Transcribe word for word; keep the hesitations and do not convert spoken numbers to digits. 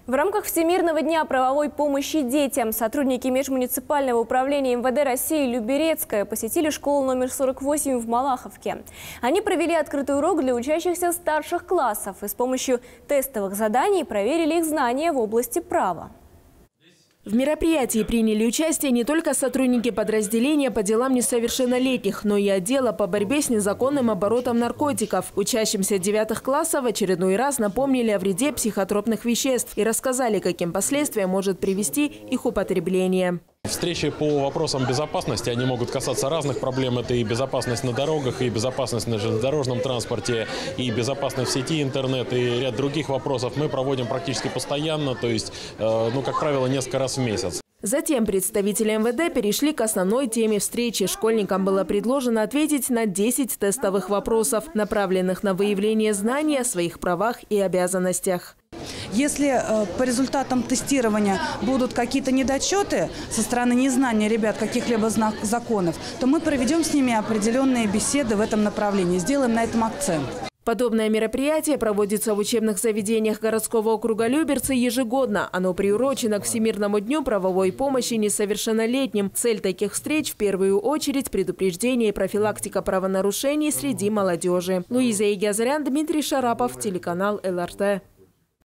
В рамках Всемирного дня правовой помощи детям сотрудники межмуниципального управления эм вэ дэ России Люберецкая посетили школу номер сорок восемь в Малаховке. Они провели открытый урок для учащихся старших классов и с помощью тестовых заданий проверили их знания в области права. В мероприятии приняли участие не только сотрудники подразделения по делам несовершеннолетних, но и отдела по борьбе с незаконным оборотом наркотиков. Учащимся девятых классов в очередной раз напомнили о вреде психотропных веществ и рассказали, каким последствиям может привести их употребление. Встречи по вопросам безопасности, они могут касаться разных проблем. Это и безопасность на дорогах, и безопасность на железнодорожном транспорте, и безопасность в сети интернет, и ряд других вопросов мы проводим практически постоянно, то есть, ну, как правило, несколько раз в месяц. Затем представители эм вэ дэ перешли к основной теме встречи. Школьникам было предложено ответить на десять тестовых вопросов, направленных на выявление знаний о своих правах и обязанностях. Если э, по результатам тестирования будут какие-то недочеты со стороны незнания ребят каких-либо законов, то мы проведем с ними определенные беседы в этом направлении, сделаем на этом акцент. Подобное мероприятие проводится в учебных заведениях городского округа Люберцы ежегодно. Оно приурочено к Всемирному дню правовой помощи несовершеннолетним. Цель таких встреч – в первую очередь предупреждение и профилактика правонарушений среди молодежи. Луиза Егязарян, Дмитрий Шарапов, телеканал эл эр тэ.